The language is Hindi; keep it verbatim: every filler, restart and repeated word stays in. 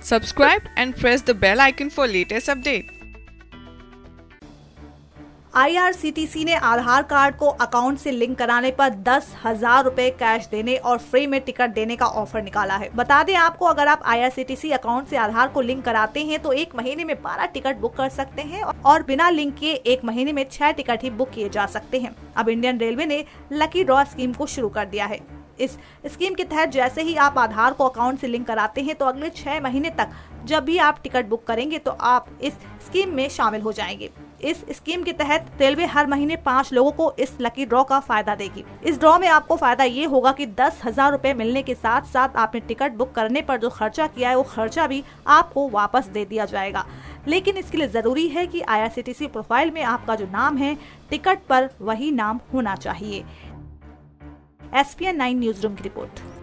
Subscribe and press the bell icon for latest update. I R C T C ने आधार कार्ड को अकाउंट से लिंक कराने पर दस हजार रुपए कैश देने और फ्री में टिकट देने का ऑफर निकाला है। बता दें आपको, अगर आप I R C T C account से आधार को लिंक कराते हैं तो एक महीने में बारह टिकट बुक कर सकते हैं और बिना लिंक किए एक महीने में छह टिकट ही बुक किए जा सकते हैं। अब इंडियन रेलवे ने लकी ड्रॉ स्कीम को शुरू कर दिया है। इस स्कीम के तहत जैसे ही आप आधार को अकाउंट से लिंक कराते हैं तो अगले छह महीने तक जब भी आप टिकट बुक करेंगे तो आप इस स्कीम में शामिल हो जाएंगे। इस स्कीम के तहत रेलवे हर महीने पाँच लोगों को इस लकी ड्रॉ का फायदा देगी। इस ड्रॉ में आपको फायदा ये होगा कि दस हजार रुपए मिलने के साथ साथ आपने टिकट बुक करने पर जो खर्चा किया है वो खर्चा भी आपको वापस दे दिया जाएगा। लेकिन इसके लिए जरूरी है कि I R C T C profile में आपका जो नाम है टिकट पर वही नाम होना चाहिए। S P N nine news room की रिपोर्ट।